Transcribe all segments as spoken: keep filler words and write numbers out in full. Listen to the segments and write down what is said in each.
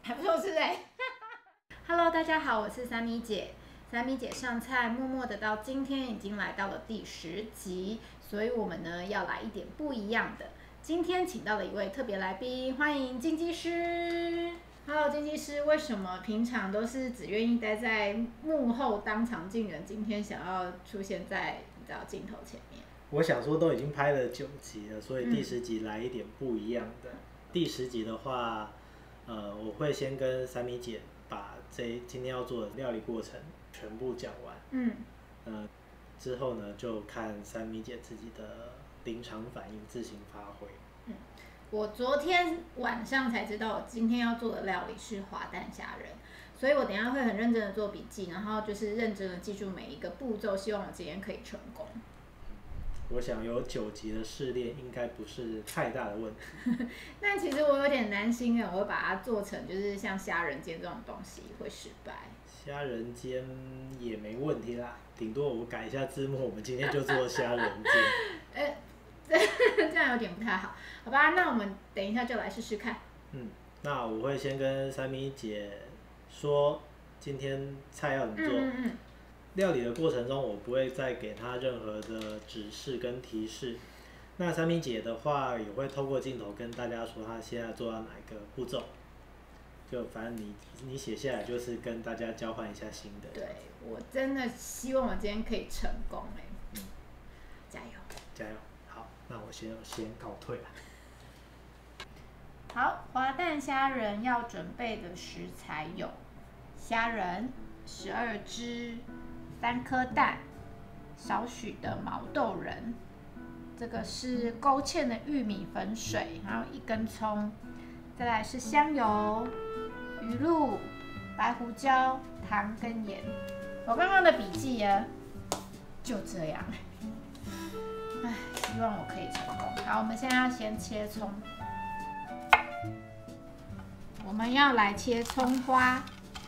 还不错吃哎、欸。Hello， 大家好，我是三米姐。三米姐上菜，默默的到今天已经来到了第十集，所以我们呢要来一点不一样的。今天请到了一位特别来宾，欢迎金鸡师。Hello， 金鸡师，为什么平常都是只愿意待在幕后当场镜人，今天想要出现在你知道镜头前面？ 我想说都已经拍了九集了，所以第十集来一点不一样的。嗯、第十集的话，呃，我会先跟三米姐把这今天要做的料理过程全部讲完。嗯。呃，之后呢，就看三米姐自己的临场反应，自行发挥。 嗯。我昨天晚上才知道，我今天要做的料理是滑蛋虾仁，所以我等一下会很认真的做笔记，然后就是认真的记住每一个步骤，希望我今天可以成功。 我想有九集的试炼应该不是太大的问题。 但其实我有点担心啊，我会把它做成就是像虾仁煎这种东西会失败。 虾仁煎也没问题啦，顶多我改一下字幕，我们今天就做虾仁煎。 欸这样有点不太好，好吧？那我们等一下就来试试看。 嗯，那我会先跟三米姐说今天菜要怎么做。嗯嗯嗯料理的过程中，我不会再给她任何的指示跟提示。那三米姐的话，也会透过镜头跟大家说她现在做到哪一个步骤。就反正你你写下来，就是跟大家交换一下心得。 对，我真的希望我今天可以成功哎、欸。嗯，加油！ 加油！好，那我先先告退了。 好，滑蛋虾仁要准备的食材有虾仁十二只。三颗蛋，少许的毛豆仁，这个是勾芡的玉米粉水，然后一根葱，再来是香油、鱼露、白胡椒、糖跟盐。我刚刚的笔记呀，就这样。唉，希望我可以成功。好，我们现在要先切葱，我们要来切葱花。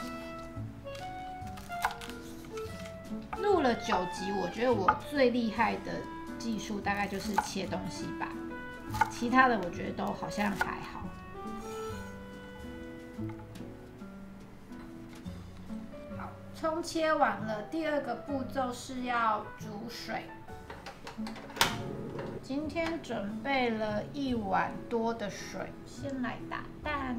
录了九集，我觉得我最厉害的技术大概就是切东西吧，其他的我觉得都好像还好。好，葱切完了，第二个步骤是要煮水。今天准备了一碗多的水，先来打蛋。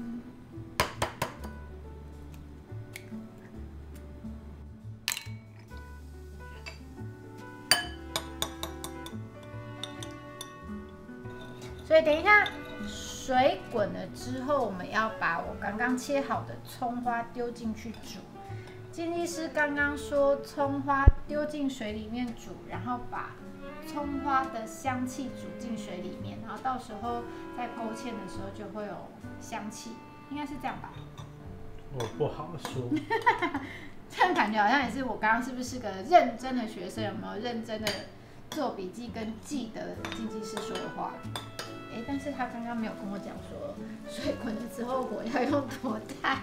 所以等一下水滚了之后，我们要把我刚刚切好的葱花丢进去煮。金鸡师刚刚说，葱花丢进水里面煮，然后把葱花的香气煮进水里面，然后到时候在勾芡的时候就会有香气，应该是这样吧？ 我不好说。 这样感觉好像也是我刚刚是不是个认真的学生？有没有认真的做笔记跟记得金鸡师说的话？欸、但是他刚刚没有跟我讲说水滚了之后火要用多大，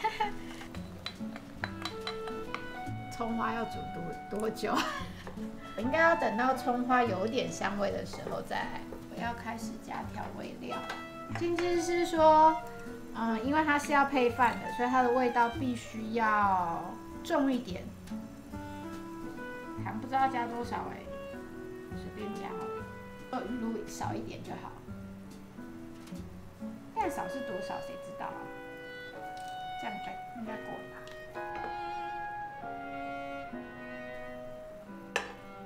葱花要煮多多久？我应该要等到葱花有点香味的时候再来。我要开始加调味料。金鸡师说，嗯，因为它是要配饭的，所以它的味道必须要重一点。糖不知道加多少哎、欸，随便加好了，鱼露少一点就好。蛋少是多少？谁知道啊？这样就应该够了吧？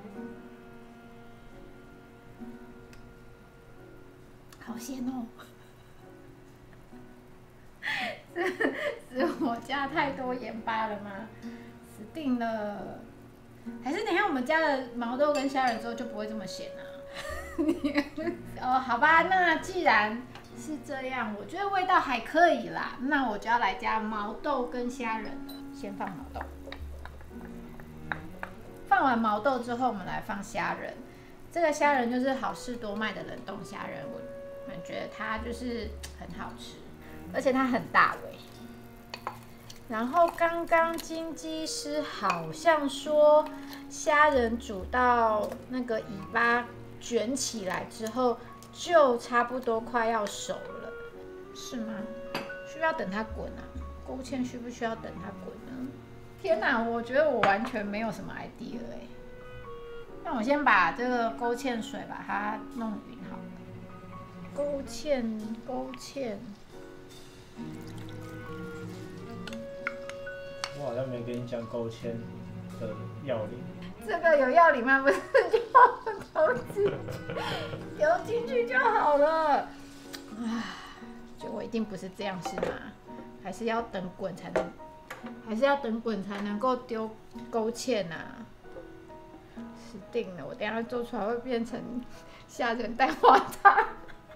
好咸哦！是是我加太多盐巴了吗？死定了！还是等一下我们加了毛豆跟虾仁之后就不会这么咸啊？哦，好吧，那既然是这样，我觉得味道还可以啦。那我就要来加毛豆跟虾仁了。先放毛豆，放完毛豆之后，我们来放虾仁。这个虾仁就是好市多卖的冷冻虾仁，我们觉得它就是很好吃，而且它很大尾。然后刚刚金鸡师好像说，虾仁煮到那个尾巴卷起来之后，就差不多快要熟了，是吗？是需要等它滚啊？勾芡需不需要等它滚呢？天哪，我觉得我完全没有什么 idea 哎。那我先把这个勾芡水把它弄匀好了。勾芡，勾芡。 我好像没跟你讲勾芡的要领。 这个有要领吗？不是，就投进丢进去就好了。啊，就我一定不是这样是吗？还是要等滚才能，还是要等滚才能够丢勾芡啊？死定了！我等一下做出来会变成虾仁蛋花汤。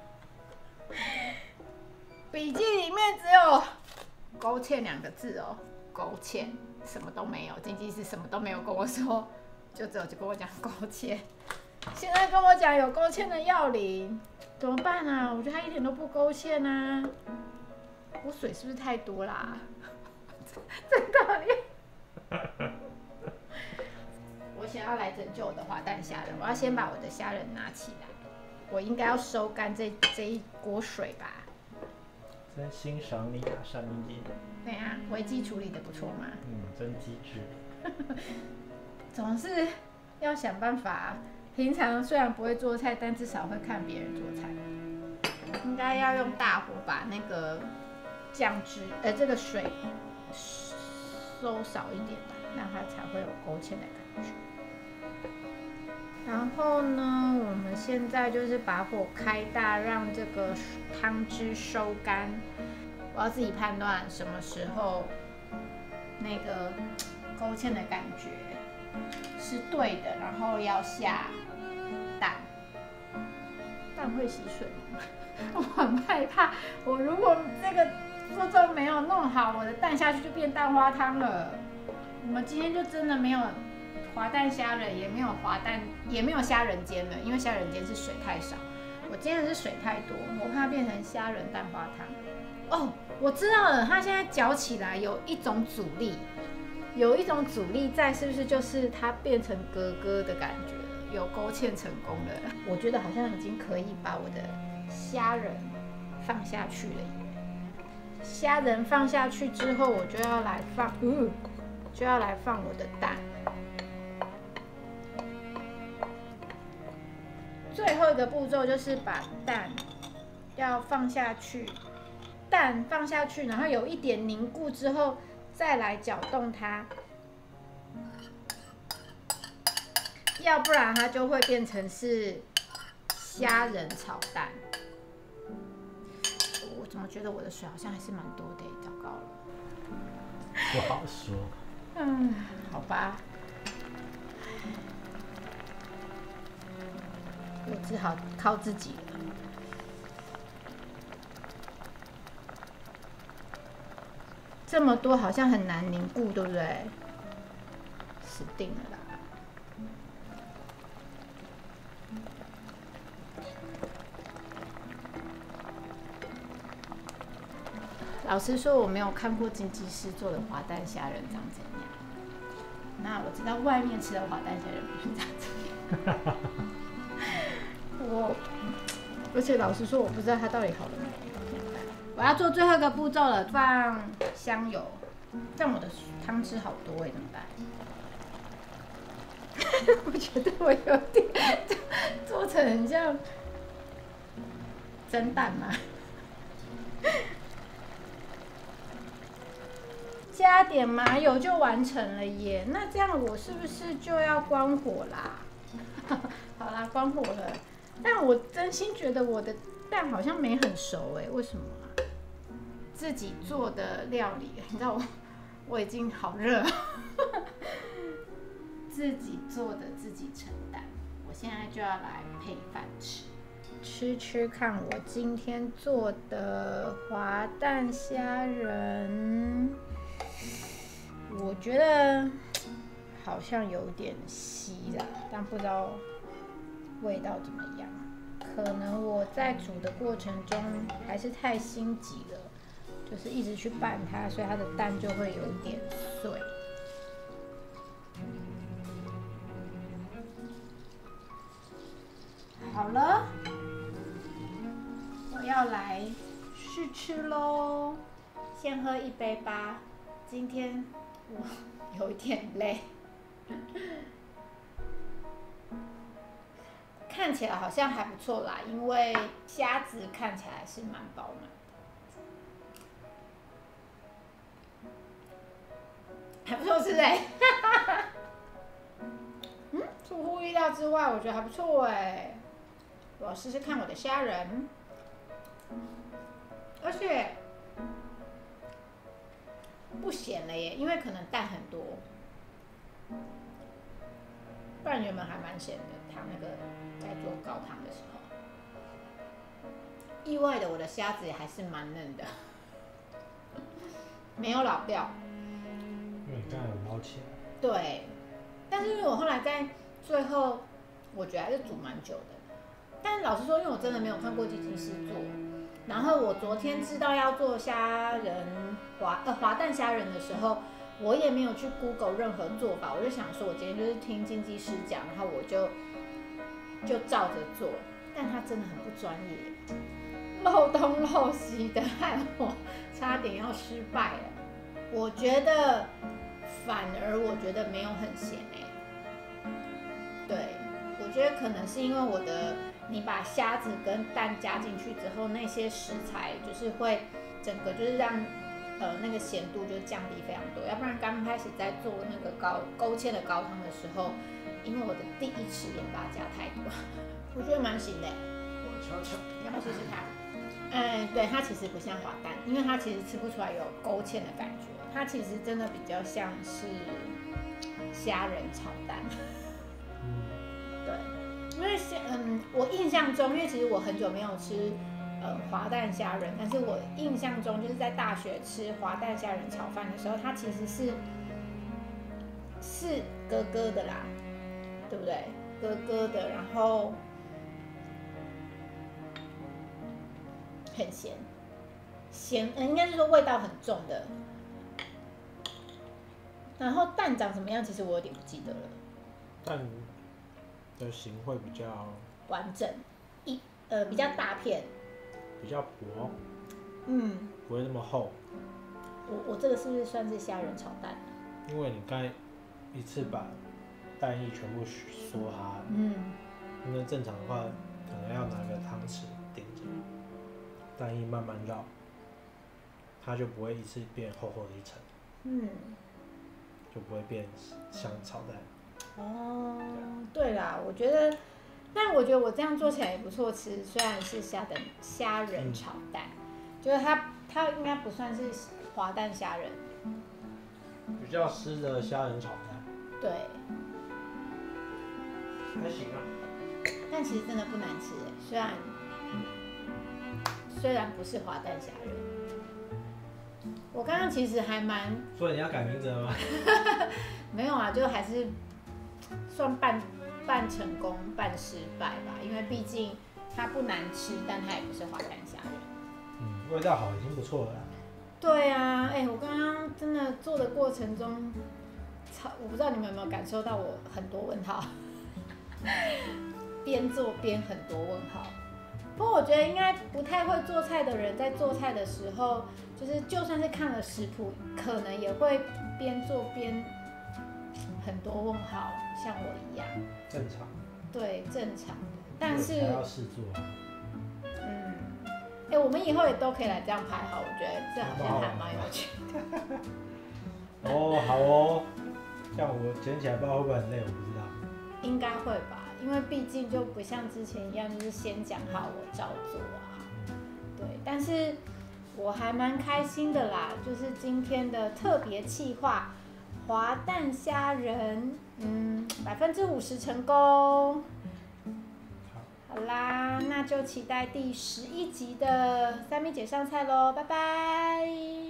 笔记里面只有勾芡两个字哦，勾芡什么都没有，经济师什么都没有跟我说。就只有就跟我讲勾芡，现在跟我讲有勾芡的要领，怎么办啊？我觉得他一点都不勾芡啊！我水是不是太多啦？这道理，我想要来拯救我的滑蛋虾仁，我要先把我的虾仁拿起来，我应该要收干这这一锅水吧？ 真欣赏你啊，善明姐。 对啊，危机处理的不错嘛。 嗯，真机智。 总是要想办法。平常虽然不会做菜，但至少会看别人做菜。应该要用大火把那个酱汁，呃，这个水收少一点，让它才会有勾芡的感觉。然后呢，我们现在就是把火开大，让这个汤汁收干。我要自己判断什么时候那个勾芡的感觉是对的，然后要下蛋。蛋会吸水吗？我很害怕，我如果这个步骤没有弄好，我的蛋下去就变蛋花汤了。我们今天就真的没有滑蛋虾仁，也没有滑蛋，也没有虾仁煎了，因为虾仁煎是水太少。我今天的是水太多，我怕变成虾仁蛋花汤。哦，我知道了，它现在搅起来有一种阻力。有一种阻力在，是不是就是它变成格格的感觉了？有勾芡成功了，我觉得好像已经可以把我的虾仁放下去了。虾仁放下去之后，我就要来放，嗯，就要来放我的蛋。最后一个步骤就是把蛋要放下去，蛋放下去，然后有一点凝固之后。再来搅动它，要不然它就会变成是虾仁炒蛋。我怎么觉得我的水好像还是蛮多的？糟糕了， 不好说。 嗯，好吧，我只好靠自己了。这么多好像很难凝固，对不对？死定了啦！老实说，我没有看过经济师做的滑蛋虾仁长怎样。那我知道外面吃的滑蛋虾仁不是长这样。我，而且老实说，我不知道它到底好了没。我要做最后一个步骤了，放香油。但我的汤汁好多哎，怎么办？我觉得我有点做成很像蒸蛋吗？加点麻油就完成了耶。那这样我是不是就要关火啦？好啦，关火了。但我真心觉得我的蛋好像没很熟哎，为什么啊？自己做的料理，你知道我我已经好热，自己做的自己承担。我现在就要来配饭吃，吃吃看我今天做的滑蛋虾仁。我觉得好像有点稀啦，但不知道味道怎么样。可能我在煮的过程中还是太心急了。就是一直去拌它，所以它的蛋就会有一点碎。好了，我要来试吃喽。 先喝一杯吧。今天我有一点累，看起来好像还不错啦，因为虾子看起来是蛮饱满的，还不错吃哎、欸。嗯，出乎意料之外，我觉得还不错哎、欸。我要试试看我的虾仁，而且不咸了耶，因为可能蛋很多，不然原本还蛮咸的。它那个在做高汤的时候，意外的我的虾子也还是蛮嫩的，没有老掉。 因为你刚才有捞起来。 对，但是因为我后来在最后，我觉得还是煮蛮久的。但老实说，因为我真的没有看过基金师做，然后我昨天知道要做虾仁滑呃滑蛋虾仁的时候，我也没有去 Google 任何做法，我就想说，我今天就是听经济师讲，然后我就就照着做，但他真的很不专业，漏东漏西的，害我差点要失败了。我觉得反而我觉得没有很咸哎、欸，对，我觉得可能是因为我的。你把虾子跟蛋加进去之后，那些食材就是会整个就是让呃那个咸度就降低非常多。要不然刚开始在做那个高勾芡的高汤的时候，因为我的第一匙盐巴加太多，我觉得蛮行的。 我瞧瞧， 要不要试试看？嗯，对，它其实不像滑蛋，因为它其实吃不出来有勾芡的感觉，它其实真的比较像是虾仁炒蛋。嗯，对。因为嗯，我印象中，因为其实我很久没有吃呃滑蛋虾仁，但是我印象中就是在大学吃滑蛋虾仁炒饭的时候，它其实是是咯咯的啦，对不对？咯咯的，然后很咸，咸，嗯，应该是说味道很重的。然后蛋长什么样，其实我有点不记得了。 蛋的形会比较完整，一呃比较大片， 比较薄， 嗯， 不会那么厚。 我我这个是不是算是虾仁炒蛋？ 因为你刚一次把蛋液全部缩哈了， 嗯， 因为正常的话可能要拿个汤匙顶着，蛋液慢慢绕，它就不会一次变厚厚的一层， 嗯， 就不会变像炒蛋。 哦，对啦，我觉得，但我觉得我这样做起来也不错吃，虽然是虾的虾仁炒蛋，嗯、就是它它应该不算是滑蛋虾仁， 比较湿的虾仁炒蛋。 对， 还行啊。 但其实真的不难吃，虽然虽然不是滑蛋虾仁。我刚刚其实还蛮…… 所以你要改名字了吗？ 没有啊，就还是算半半成功半失败吧，因为毕竟它不难吃，但它也不是滑蛋虾仁。 嗯，味道好已经不错了啦。 对啊，哎、欸，我刚刚真的做的过程中，我不知道你们有没有感受到我很多问号，边做边很多问号。不过我觉得应该不太会做菜的人，在做菜的时候，就是就算是看了食谱，可能也会边做边很多问号，像我一样。 正常。 对，正常的。但是还要试做。 嗯，哎、欸，我们以后也都可以来这样排好，我觉得这好像还蛮有趣的。 哦，好哦。像我剪起来不知道会不会很累，我不知道。 应该会吧。因为毕竟就不像之前一样，就是先讲好我照做啊。对，但是我还蛮开心的啦，就是今天的特别企划，滑蛋虾仁，嗯，百分之五十成功。好啦，那就期待第十一集的三咪姐上菜喽，拜拜。